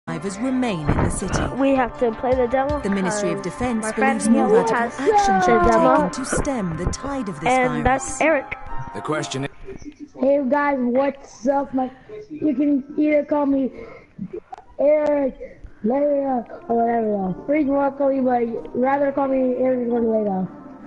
survivors remain in the city. We have to play the demo. The Ministry of Defense my believes friend no Neil radical has action should the be demo. taken to stem the tide of this And virus. that's Eric. The question is... Hey guys, what's up? You can either call me Eric, Leia, or whatever. Freak Broccoli, but rather call me Eric or Leia.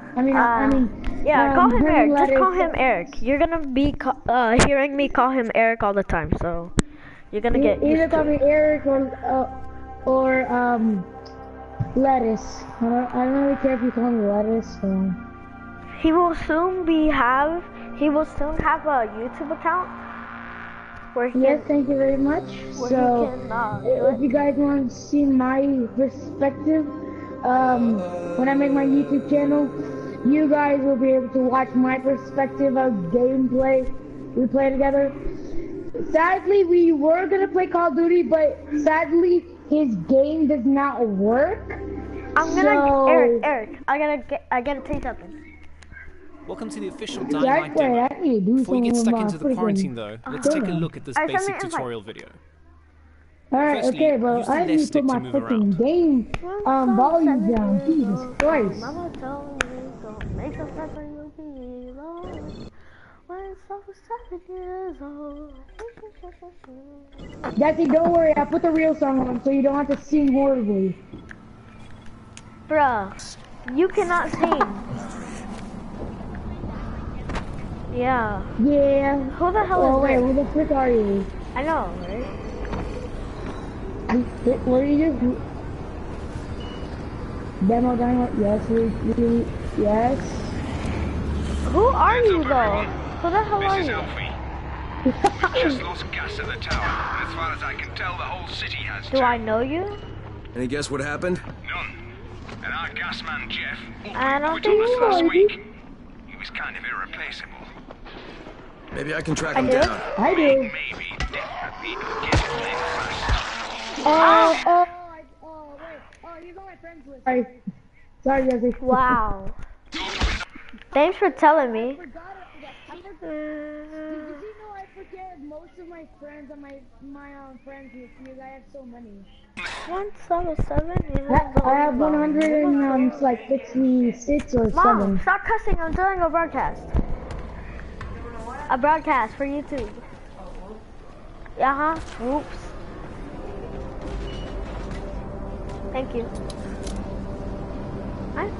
Call him Eric. Just call him Eric. You're gonna be hearing me call him Eric all the time, so you're gonna get used either to call me Eric or Lettuce. I don't really care if you call me Lettuce. So. He will soon have a YouTube account where he yes, thank you very much. So, if you guys want to see my perspective, when I make my YouTube channel, you guys will be able to watch my perspective of gameplay we play together. Sadly, we were gonna play Call of Duty, but sadly, his game does not work. Eric, I gotta tell you something. Welcome to the official Dynamite demo. Before you get stuck into the quarantine though, let's take a look at this basic tutorial video. Alright, okay, but I need to put my freaking game volume down. Jesus Christ. Mama told me don't make a fuss when you be alone. When I was 7 years old. Jesse, don't worry, I put the real song on so you don't have to sing horribly. Bruh, you cannot sing. Yeah. Yeah. Who the hell is wait, this? who the frick are you? I know, right? What are you doing? Demo, yes, yes. Who are you though? Who the hell are you? We've just lost gas at the tower. As far as I can tell, the whole city has. Do I know you? Any guess what happened? None. And our gas man, Jeff, I don't quit on us last think week. He was kind of irreplaceable. Maybe I can track him down. I do. Maybe, definitely, get him playing fast. He's on my friends list. Sorry, Jesse. Wow. Thanks for telling me. Did you know I forget most of my friends on my friends list because I have so many. 177. I have 166 or Mom, 7. stop cussing. I'm doing a broadcast. A broadcast for YouTube. Whoops. Thank you. What?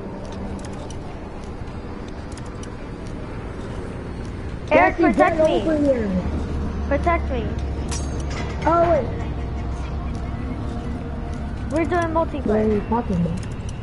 Eric, Jesse, protect get me. over here. Protect me. Oh wait. We're doing What are multiplayer. you talking about?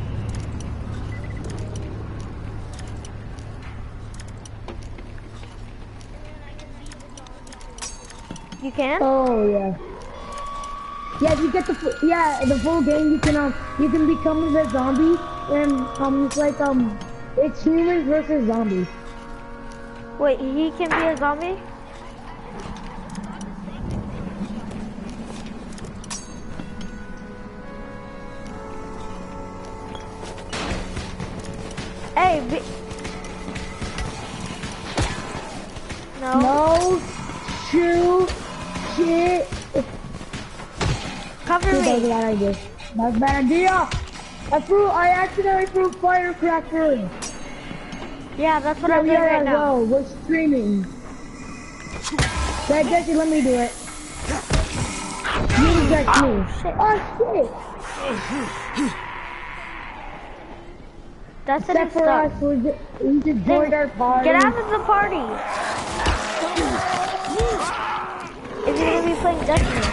You can? Oh yeah. Yeah, you get the full game. You can become the zombie, and it's humans versus zombies. Wait, he can be a zombie? Hey, No. Shoot. Shit. Cover me. That's a bad idea. That's a bad idea. I accidentally threw firecracker. Yeah, that's what I'm doing right now. Whoa, we're streaming. Jesse, let me do it. You reject me. Shit. Oh shit. That's it. Except for us, we just joined our party. Get out of the party. If you're gonna be playing Destiny.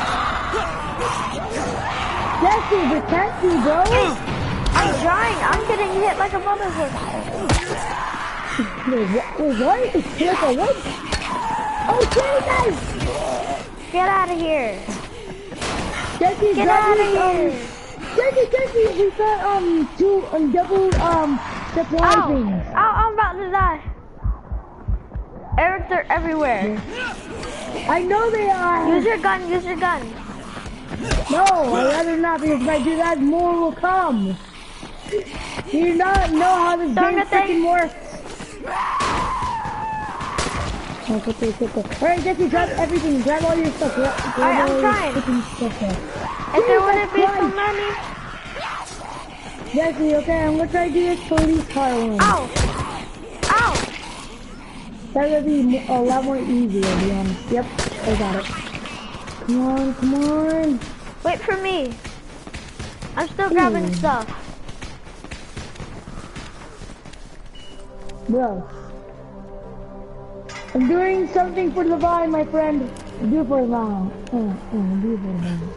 Jesse, protect me, bro. I'm trying. I'm getting hit like a motherfucker. Wait, what? Like a what? Oh, shit, guys! Get out of here. Jesse, Get out of here. Jesse, we got, double, supply things. I'm about to die. Eric, they're everywhere. I know they are. Use your gun, use your gun. No, I'd rather not, because if I do that, more will come. Do you not know how this game freaking works? Alright, Jesse, grab everything. Grab all your stuff. Grab I'm all trying. Your stuff. If there wouldn't be so many. Jesse, okay, I'm gonna try to do this police car one. Ow! Ow! That would be a lot more easier, to be honest. Yep, I got it. Come on, come on. Wait for me. I'm still grabbing stuff. Bro. I'm doing something for the vine, my friend. Do for the vine. Do for the vine.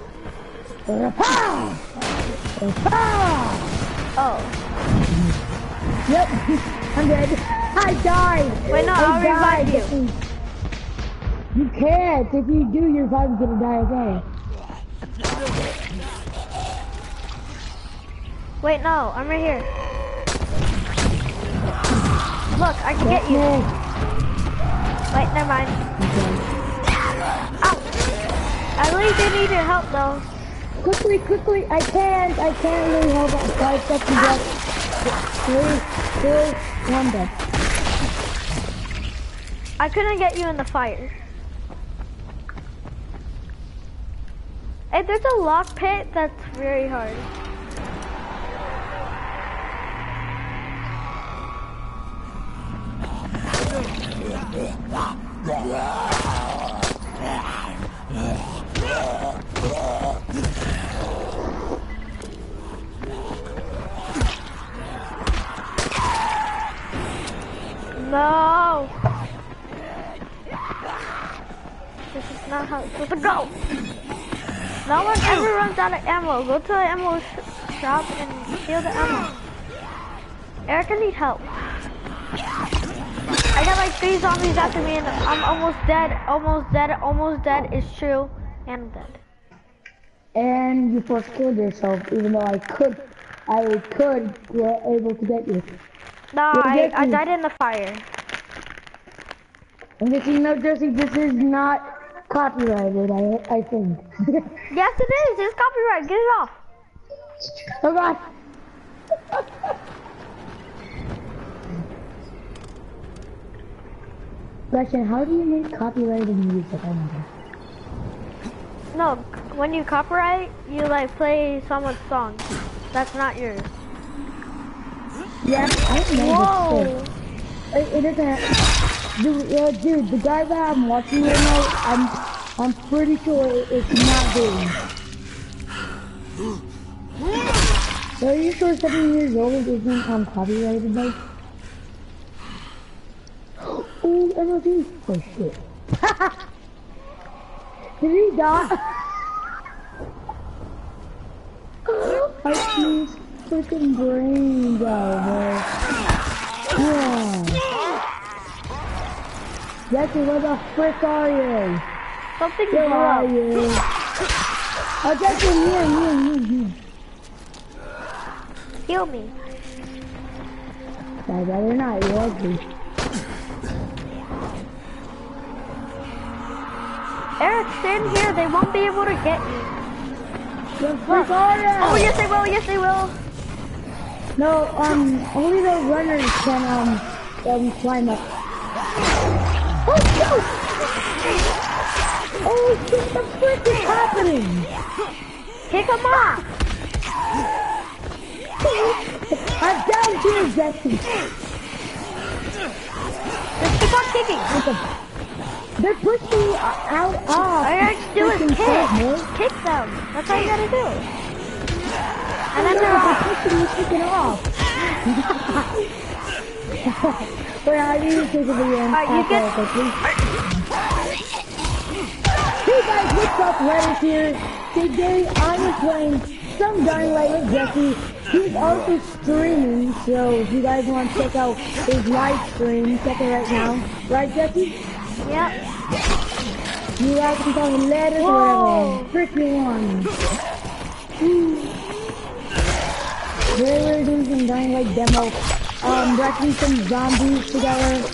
Oh. Yep, I'm dead. I died. Wait, no, I'll revive you. You can't. If you do, you're probably gonna die again. Wait, no, I'm right here. Look, I can get you. Wait, never mind. Ow! I really do need your help, though. Quickly, I can't really help out. 5 seconds left. 3, 2, 1 death. I couldn't get you in the fire. Hey, there's a lock pit that's very hard. No! This is not how it's supposed to go! No one ever runs out of ammo. Go to an ammo shop and steal the ammo. Eric, I need help. I got like 3 zombies after me and I'm almost dead. Almost dead is true. And I'm dead. And you first killed yourself, even though I could be able to get you. No, I died in the fire. And this is no, Jesse, this is not copyrighted, I think. Yes, it is. It's copyright. Get it off. Oh God. Question, how do you make copyrighted music? I don't know. No, when you copyright, you like play someone's song. That's not yours. Yeah, I know Whoa. this thing. It doesn't. Dude, the guy that I'm watching right now, I'm pretty sure it's not doing. So are you sure 7 years old isn't copyrighted though? Oh, MLG. Oh shit. Did he die? I see his freaking brains out, man. Yeah. Jesse, where the frick are you? Something Where blew are up. you? Oh, Jesse, here. Heal me. I'd rather not, you're ugly. Eric, stand here. They won't be able to get you. The frick are you? Oh, yes they will. Yes they will. No, only the runners can, climb up. Oh, shoot! Oh, shit, the frick is happening? Kick him off. I'm down here, Jesse. Just keep on kicking. They're pushing me out off. All you have to do is Freaking kick. shit, man. Kick them. That's all you gotta do. And then they're They're off. pushing me freaking off. Wait, I need to take a video and you get... please. Hey guys, what's up? Reddit here. Today I'm playing some Dying Light with Jesse. He's also streaming, so if you guys want to check out his live stream, check it right now. Right, Jesse? Yep. You guys can call him letters or whatever. Frick you want. We're doing some Dying Light demo. Wrecking some zombies together.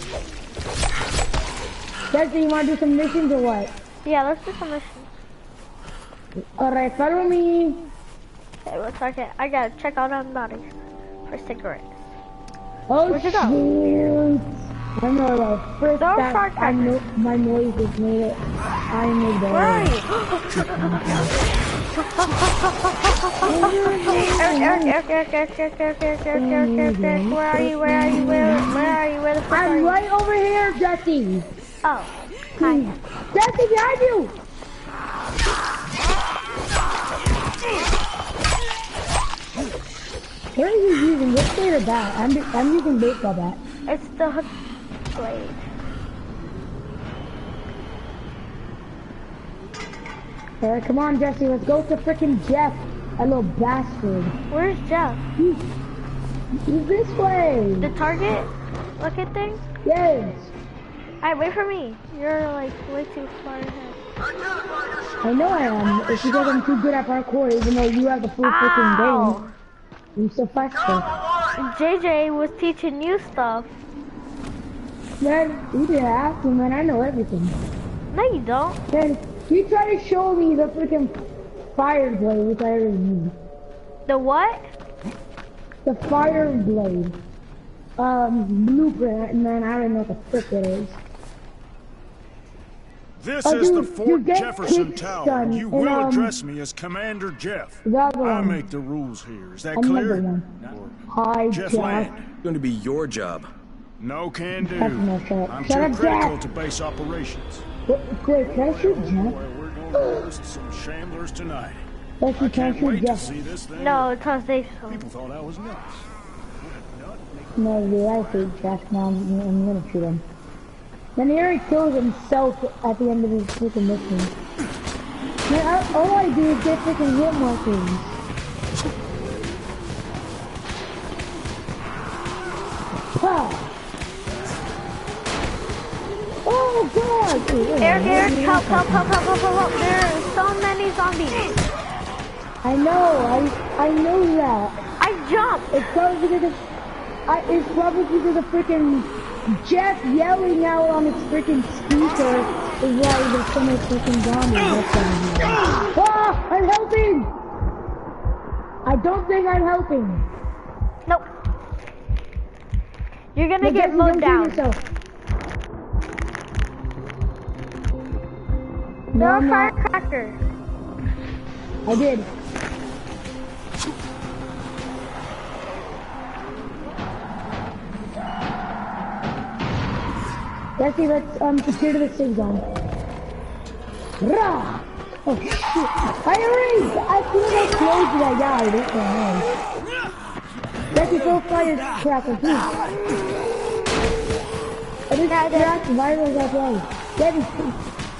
Jesse, you want to do some missions or what? Yeah, let's do some missions. Alright, follow me. Okay, let's start it. I gotta check out on bodies for cigarettes. Oh, Where'd you go? shoot. I know the first Don't that start I know my noise is made it. I made it. Where are you? Eric, where are you? Where the fuck are you? I'm right over here, Jesse. Oh, hi. Jesse, behind you! What are you using? Which blade or bat? I'm using baseball bat. It's the hook blade. Alright, come on, Jesse. Let's go to frickin' Jeff. That little bastard. Where's Jeff? He's this way. The target looking thing? Yes. Alright, wait for me. You're like way too far ahead. I know I am. It's because I'm too good at parkour, even though you have the full freaking game. I'm so faster. JJ was teaching you stuff. Man, you didn't have to, man. I know everything. No, you don't. Man, you try to show me the freaking fire blade, which I already knew. The what? The fire blade. Blueprint, man. I don't know what the frick it is. This is the Fort Jefferson Tower. You will address me as Commander Jeff. I make the rules here. Is that clear? Hi, Jeff Land. It's going to be your job. No can do. I'm Shut up, too critical Jeff. to base operations. Wait, can I shoot Jeff? We're going to roast some shamblers tonight. Let's I can I can't shoot wait to Jeff? see this thing. No, it's cause they People thought I was nuts. No, you're right, Jeff. Now I'm gonna shoot him. Then he already kills himself at the end of his freaking mission. Man, all I do is get freaking hit markers. Ha! Oh god! Eric, help. There are so many zombies. I know that. I jumped. It's probably because of freaking Jeff yelling out on his freaking speaker is why there's so many freaking zombies. Ah! I'm helping! I don't think I'm helping. Nope. You're gonna get mowed down. No firecracker. I did. Jesse, let's secure to the safe zone. Rah! Oh shit! I feel like I closed that guy. This one. Jesse, throw firecracker, please. I just cracked virus that way. Jesse, please.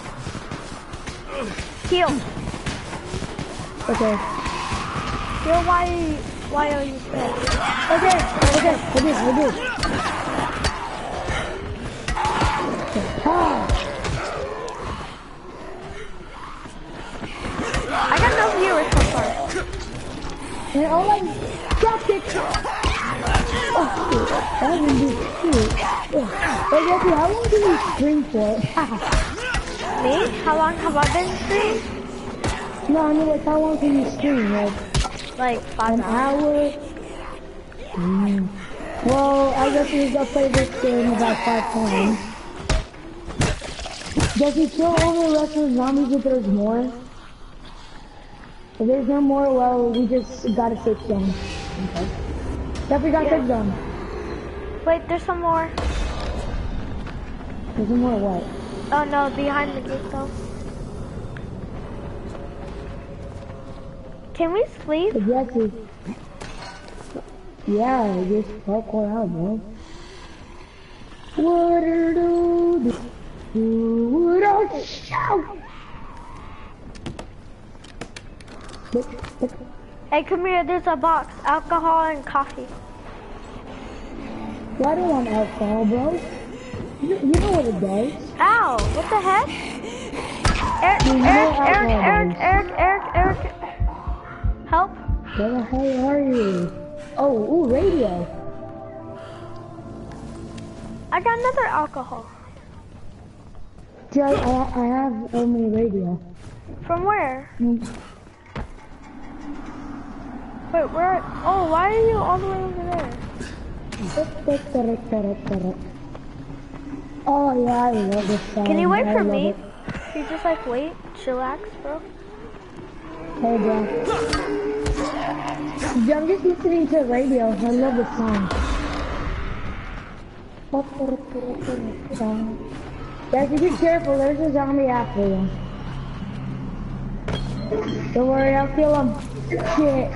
Heal. Okay. Heal, why are you scared? Okay, I did. I got no viewers so far. And all I dropped it. Oh shit, that didn't do shit. Hey Jesse, how long do you stream for? Me? How long have I been streaming? No, I mean like how long can you stream? Like 5 an hour? Well, I guess we're gonna play this game about 5 times. Does he kill all the rest of the zombies if there's more? If there's no more, well, we just got a safe zone. Okay. Definitely got a safe zone. Wait, there's some more. There's some more what? Oh no, behind the gate though. Can we sleep? Jesse. Yeah, just parkour out, bro. What do shout? Hey, come here, there's a box. Alcohol and coffee. Well, I don't want alcohol, bro. You know what it does. Ow, what the heck? Eric. Help. Where the hell are you? Oh, ooh, radio. I got another alcohol. See, I have only radio. From where? Wait, where? Oh, why are you all the way over there? Oh yeah, I love this song. Can you wait for me? It. Can you just like wait? Chillax, bro. Hey, bro. I'm just listening to the radio. I love the song. Guys, you be careful. There's a zombie after you. Don't worry, I'll kill him. Shit.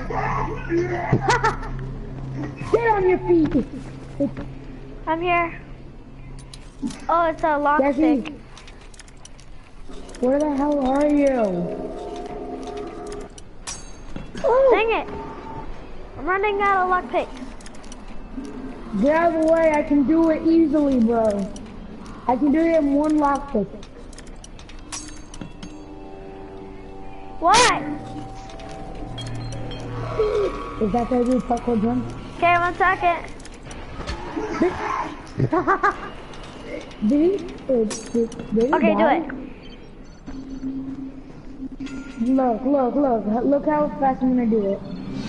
Get on your feet. I'm here. Oh, it's a lockpick. Where the hell are you? Oh. Dang it! I'm running out of lockpicks. Get out of the way, I can do it easily, bro. I can do it in one lockpick. What? Is that how you do parkour jump? Okay, 1 second. Did he okay, die? do it. Look how fast I'm gonna do it.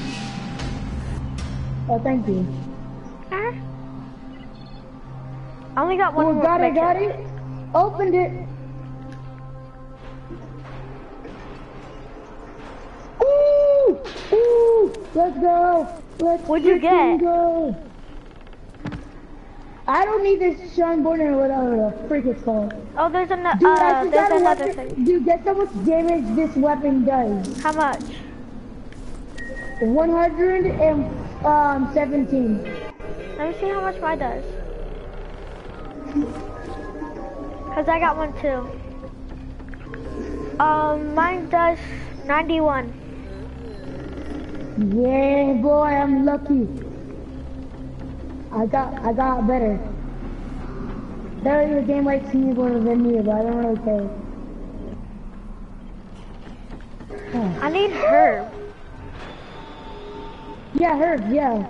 Oh, thank you. I only got one more got picture. it. Opened it. Ooh, let's go. What'd you get? Go. I don't need this Sean Border or whatever the freak it's called. Oh, there's another thing. Dude, guess how much damage this weapon does? How much? 117. Let me see how much mine does. Cause I got one too. Mine does 91. Yeah, boy, I'm lucky. I got better. Better the game likes me more than me, but I don't really care. Huh. I need herb. Yeah, herbs, yeah.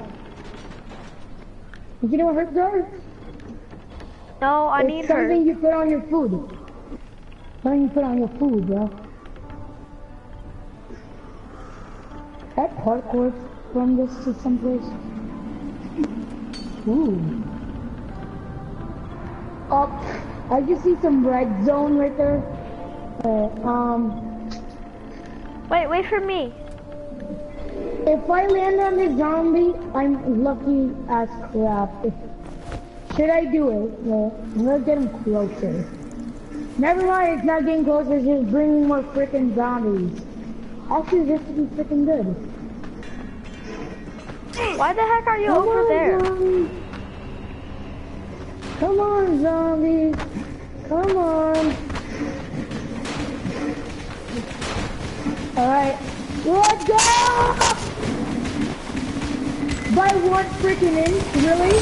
You know what herbs are? No, I need It's something herb. you put on your food. Something you put on your food, bro. That parkour from this to someplace. Ooh. Oh, I just see some red zone right there. Wait for me. If I land on this zombie, I'm lucky as crap. Should I do it? No, I'm gonna get him closer. Never mind, it's not getting closer, it's just bringing more freaking zombies. Actually, this would be freaking good. Why the heck are you over there? Zombies. Come on, zombies. Come on. Alright, let's go! By 1 freaking inch, really?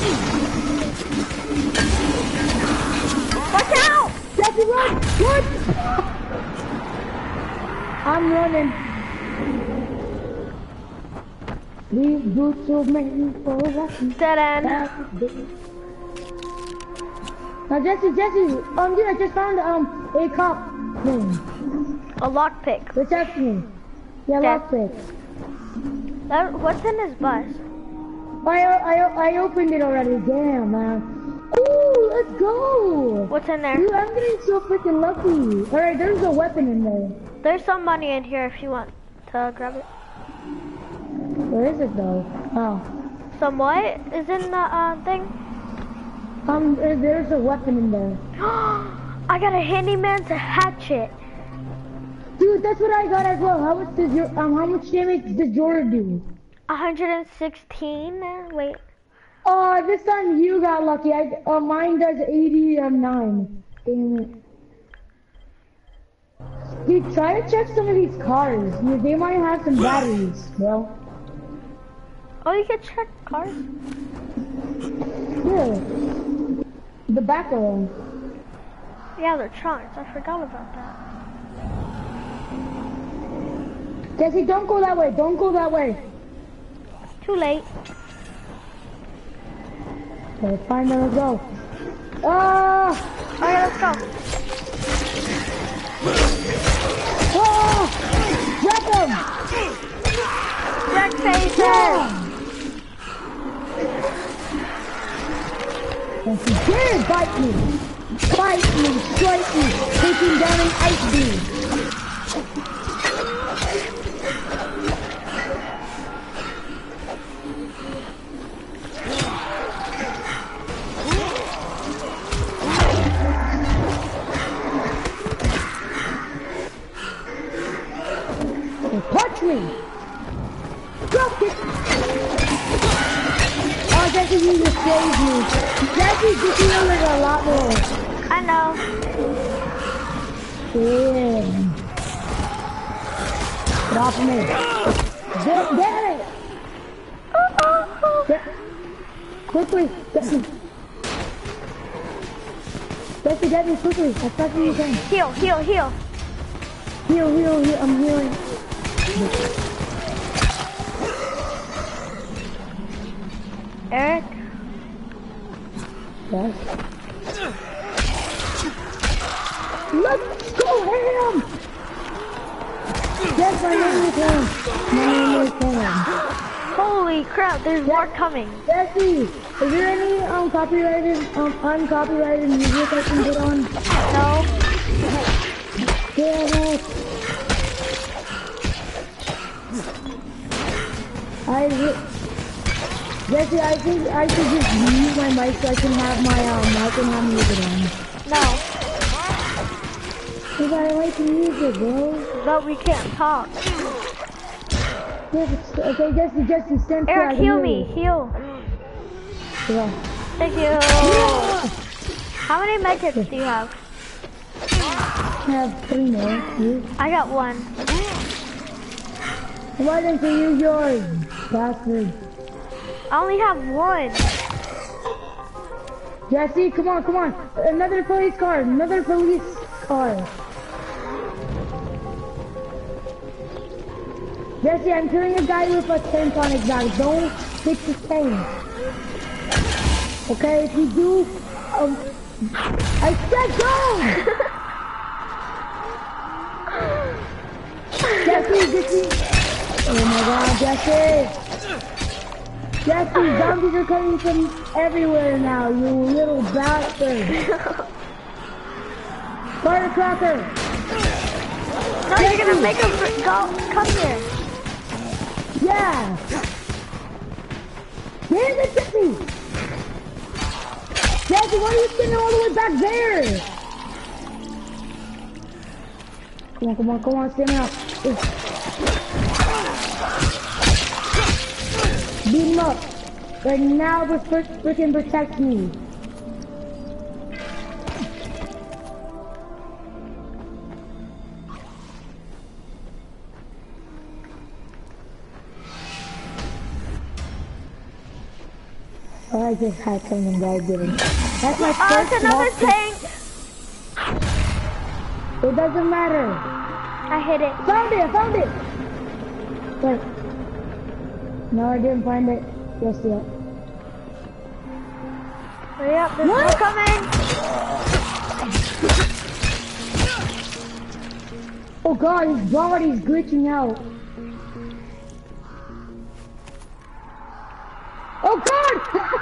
Watch out! Jesse, run! Run! I'm running. These boots will make me for walking. Dead end. Now Jesse, dude, I just found a cop thing. A lockpick. What's happening? Yeah, Okay. lockpick. What's in his bus? I opened it already. Damn, man. Ooh, let's go. What's in there? Dude, I'm getting so freaking lucky. All right, there's a weapon in there. There's some money in here if you want to grab it. Where is it though? Oh. Some what is in the thing? There's a weapon in there. I got a handyman's hatchet. Dude, that's what I got as well. How much damage does yours do? 116. Wait. Oh, this time you got lucky. Mine does 89. Damn it. Dude, try to check some of these cars. They might have some batteries, bro. Oh, you can check cars? Yeah. The back of them. Yeah, they're trunks. I forgot about that. Jesse, don't go that way. Don't go that way. Too late. Okay, fine, then let's go. Ah! Alright, let's go. Ah! Wreck him! Wreck faces! Yeah! And he did bite me! Bite me, strike me, taking down an ice beam! quickly. Drop kick. Oh, Jesse, you just saved me. Jesse just healed a lot more. I know. Damn. Get off of me. Get it. Quickly. Jesse, get me quickly. As fast as you can. Heal. Heal. I'm healing. Eric? Yes? Let's go, Ham! Yes, my name is Ham. Holy crap, there's more coming. Jesse, is there any uncopyrighted music I can get on? No. Yeah, Jesse, I think I should just mute my mic so I can have my music on. No. Because I like music, bro. But we can't talk. Yeah, okay, Jesse, stand still. Eric, heal me, heal. Yeah. Thank you. Yeah. How many medkits do you have? I have 3 more. You? I got 1. Why didn't you use yours, bastard? I only have 1. Jesse, come on. Another police car. Jesse, I'm killing a guy with a tent on his back. Don't hit the tent. Okay, if you do, I said don't! Jesse! Oh my god, Jesse! Jesse, zombies are coming from everywhere now, you little bastard! Firecracker! No, Jesse. You're gonna make him come here. Yeah! Damn it, Jesse! Jesse, why are you sitting all the way back there? Come on, stand up. Beat him up. Right now, but freaking protect me. Oh, I just had something that I didn't. That's my first. Oh, it's another tank. It doesn't matter. I hit it. Found it. Wait. No, I didn't find it just yet. Hurry up, there's more coming. Oh god, his body's glitching out. Oh god!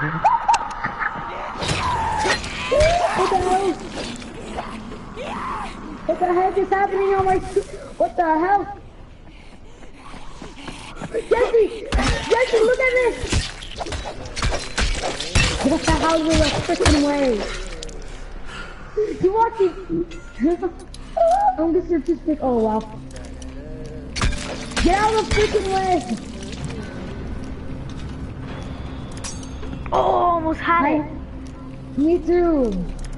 What the heck is happening on my... What the hell? Jesse, look at this! Get the hell out of the freaking way! You watch it? I'm gonna search this pic. Oh wow! Get out of the freaking way! Oh, almost had it. Me too.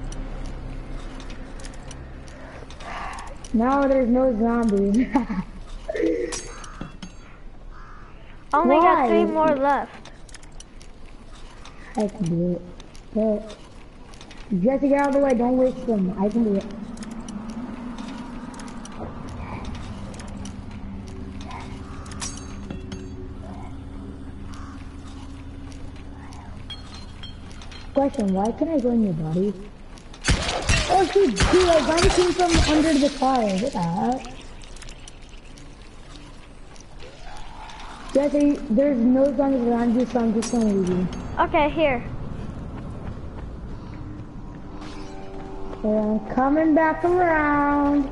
Now there's no zombies. Only got 3 more left. I can do it. But Jesse, get out of the way. Don't waste them. I can do it. Question, why can I go in your body? Oh shoot, dude, I got it came from under the car. What the heck? Jesse, there's no zombies around you, so I'm just gonna leave you. Okay, here. And I'm coming back around.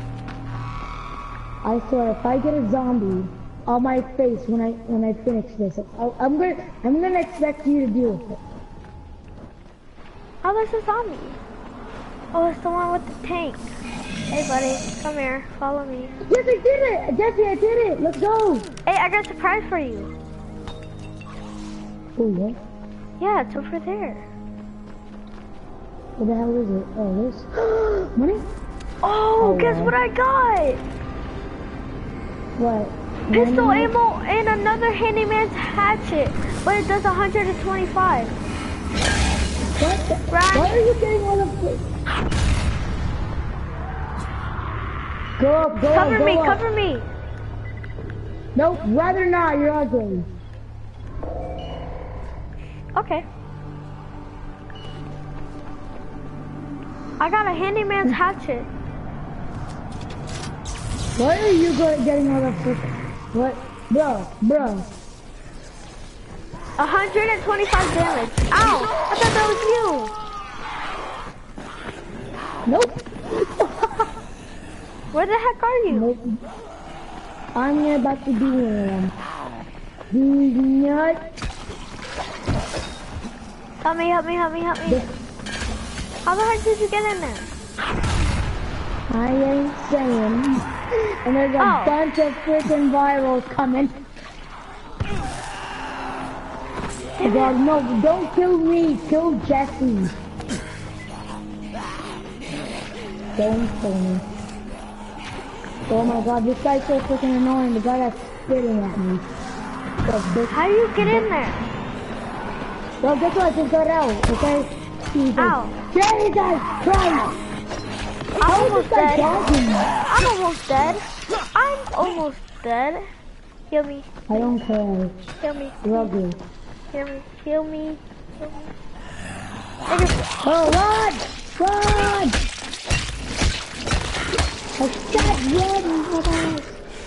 I swear, if I get a zombie on my face when I finish this, I'm gonna expect you to deal with it. Oh, there's a zombie. Oh, it's the one with the tank. Hey, buddy, come here. Follow me. Yes, I did it! Jesse, I did it! Let's go! Hey, I got a surprise for you. Oh, what? Yeah, it's over there. What the hell is it? Oh, this? Money? Oh, guess what I got? What? Pistol ammo and another handyman's hatchet, but it does 125. What? Right. Why are you getting all of this? Go up, go cover up, me, go up. Cover me. Nope, rather not, you're ugly. Okay. I got a handyman's hatchet. Why are you getting all that stuff? What? Bro. 125 damage. Ow! I thought that was you. Nope. Where the heck are you? Nope. I'm about to be one of them. These nuts. Help me. How the heck did you get in there? I ain't saying. And there's a bunch of freaking virals coming. Oh God, no, don't kill me, kill Jesse. Don't kill me. Oh my God, this guy's so freaking annoying. The guy that's spitting at me. How do you get in there? Well, guess what? I just got out, okay? Jesus. Ow. Jesus Christ! I'm almost dead. I'm almost dead. Heal me. I don't care. Heal me. Rugby. Heal me. Oh, run! Stop running!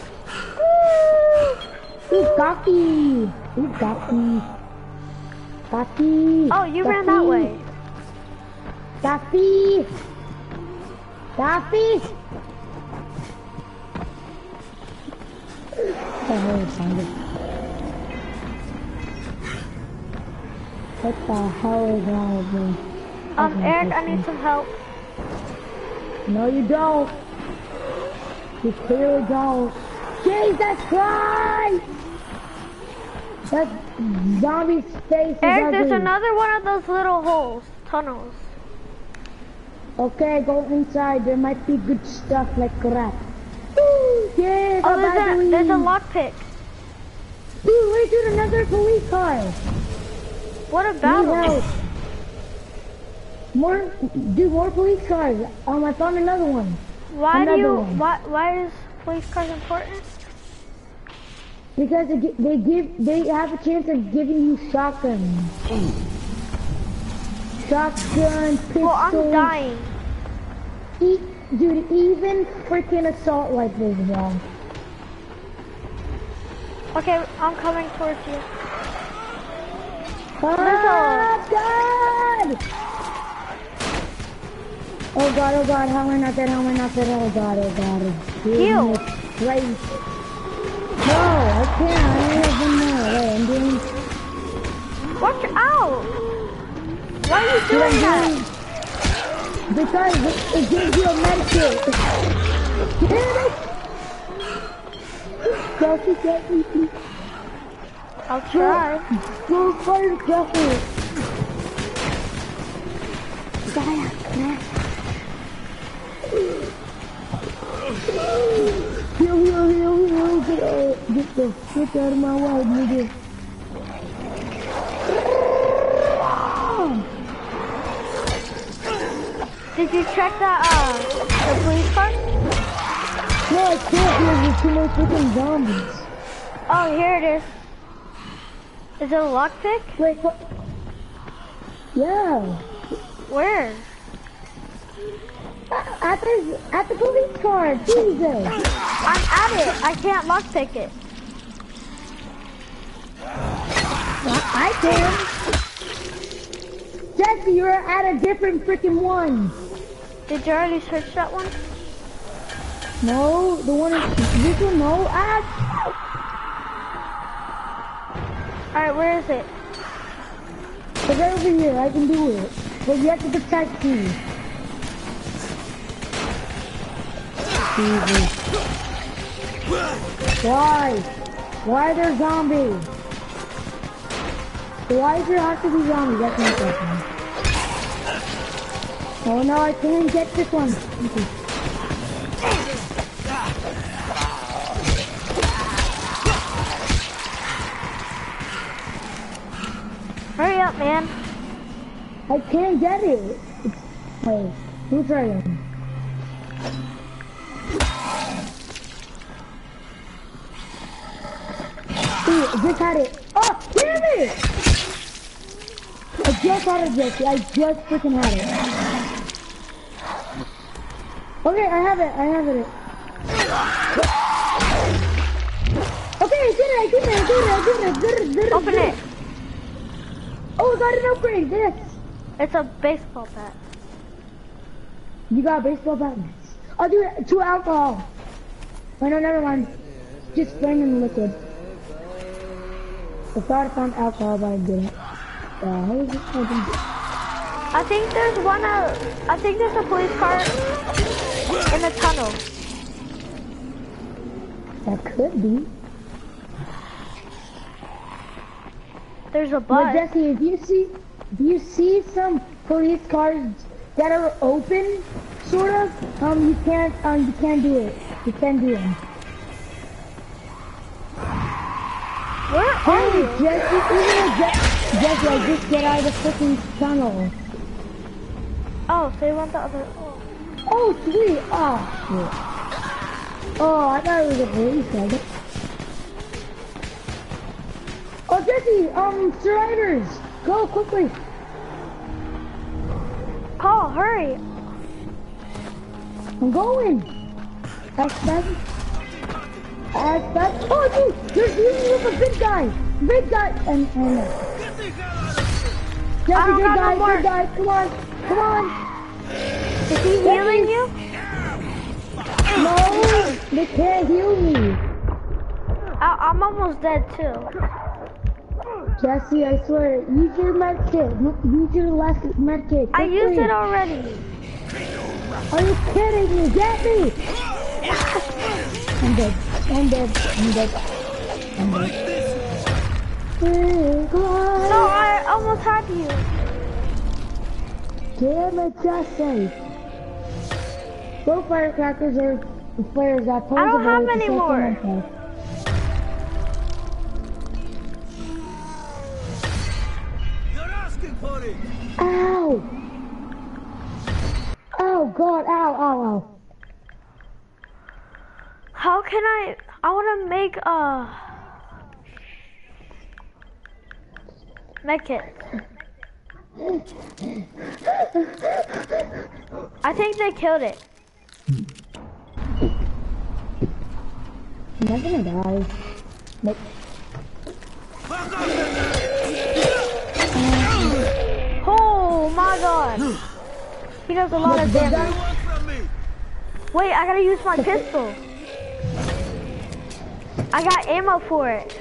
He's cocky! Oh, you ran that way. Coffee! What the hell is wrong with me? Eric, I need some help. No, you don't. You clearly don't. Jesus Christ! That zombie's face is Eric, ugly. there's another one of those little holes, tunnels. Okay, go inside. There might be good stuff like crap. Woo, yes, Oh, there's a lockpick. Dude, wait, dude, another police car. What about it? More police cars. I found another one. Why is police cars important? Because they have a chance of giving you shotguns. Shotgun, pistol. Well, I'm dying. Dude, even freaking assault rifles wrong. Okay, I'm coming towards you. Oh God! Oh God, how am I not dead? Oh God. Heal! Right. No, I can't, I don't even know. Wait, I'm doing... Watch out! Why are you doing that? Because it gives you a medkit. Get it? Jesse, get me, please. I'll try. Go first, Jesse. Heal. Get the shit out of my way, nigga. Did you check the police car? No, I can't because there's too many freaking zombies. Oh, here it is. Is it a lockpick? Wait, what? Yeah. Where? At the police car, Jesus. I'm at it. I can't lockpick it. I can. Jesse, you're at a different freaking one. Did you already search that one? No, the one is this one. No, Alright, where is it? It's right over here. I can do it, but you have to protect me. Jesus. Why? Why are there zombies? Why does there have to be zombies? That's my question. Oh no, I can't get this one. Okay. Hurry up, man. I can't get it. Wait, who's trying? Ooh, I just had it. Oh, damn it! I just had it, Jesse. I just freaking had it. Okay, I have it. Okay, I did it. Open it. Oh, I got an upgrade. This. It's a baseball bat. You got a baseball bat? I'll do it. 2 alcohol. Oh no, never mind. Just spraying in the liquid. I thought I found alcohol, but I didn't. How is this open? I think there's a police car in the tunnel. That could be. There's a bus. But Jesse, if you see some police cars that are open, sort of, you can't do it. You can't do them. Where are you? Jesse, Jesse, I just get out of the freaking tunnel. Oh, so you want the other? Oh, sweet. Oh, shit. Oh, I thought it was a police car. Oh, Jesse, survivors, go quickly. Paul, hurry. I'm going. That's oh, dude, there's usually a big guy, and Jesse, big guy, come on. Is he healing you? No, they can't heal me. I'm almost dead too. Jesse, I swear, use your med kit. Use your last med kit. I used it already. Are you kidding me? Get me! I'm dead. No, I almost had you. Damn it, Jesse. Both firecrackers are flares that pose I don't have any more. Ow! Oh God, ow. How can I want to make a medkit. I think they killed it. I'm not gonna die. Nope. Oh my god. He does a lot of damage. Wait, I gotta use my pistol. I got ammo for it.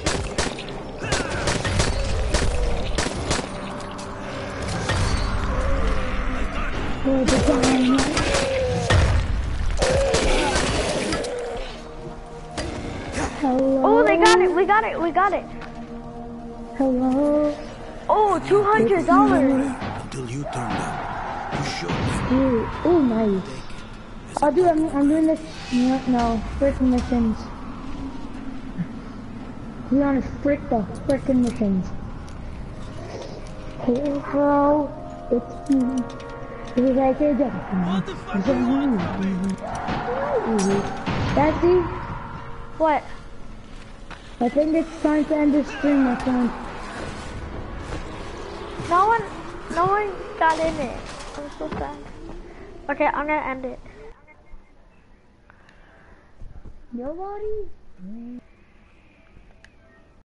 Hello? Oh, they got it. We got it. Hello? Oh, $200. Until you turn them. You showed them. Oh, nice. I'm doing this. No, freaking missions. We're on the frickin' missions. Hey, bro. It's me. This is like a What the fuck? Daddy? What? I think it's time to end the stream, my friend. No one got in it. I'm so sad. Okay, I'm gonna end it. Nobody?